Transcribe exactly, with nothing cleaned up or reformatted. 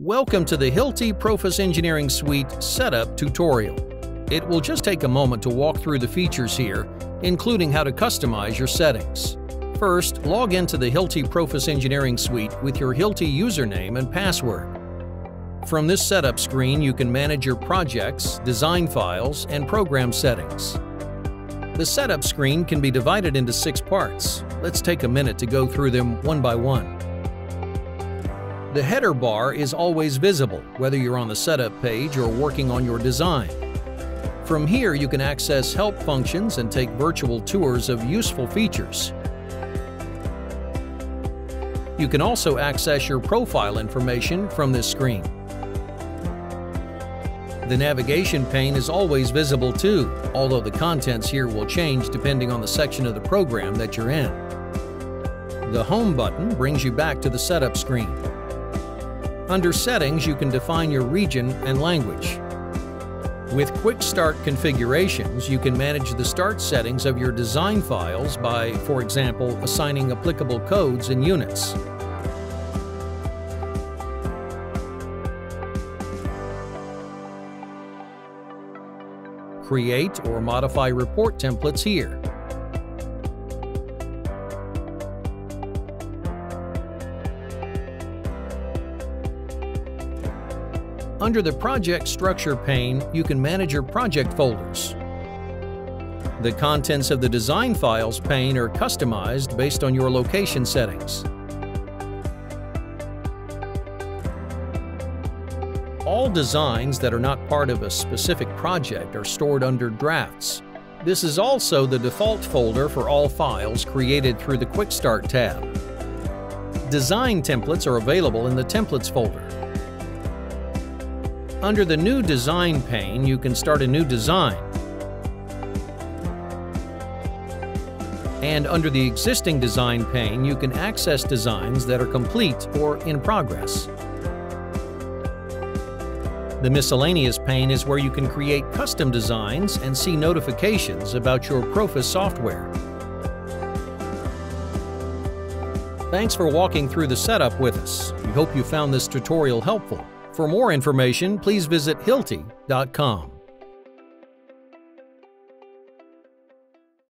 Welcome to the HIlti PROFIS Engineering Suite Setup tutorial. It will just take a moment to walk through the features here, including how to customize your settings. First, log into the HIlti PROFIS Engineering Suite with your HIlti username and password. From this setup screen, you can manage your projects, design files, and program settings. The setup screen can be divided into six parts. Let's take a minute to go through them one by one. The header bar is always visible, whether you're on the setup page or working on your design. From here, you can access help functions and take virtual tours of useful features. You can also access your profile information from this screen. The navigation pane is always visible too, although the contents here will change depending on the section of the program that you're in. The Home button brings you back to the setup screen. Under Settings, you can define your region and language. With Quick Start configurations, you can manage the start settings of your design files by, for example, assigning applicable codes and units. Create or modify report templates here. Under the Project Structure pane, you can manage your project folders. The contents of the Design Files pane are customized based on your location settings. All designs that are not part of a specific project are stored under Drafts. This is also the default folder for all files created through the Quick Start tab. Design templates are available in the Templates folder. Under the New Design pane, you can start a new design. And under the Existing Design pane, you can access designs that are complete or in progress. The Miscellaneous pane is where you can create custom designs and see notifications about your PROFIS software. Thanks for walking through the setup with us. We hope you found this tutorial helpful. For more information, please visit hilti dot com.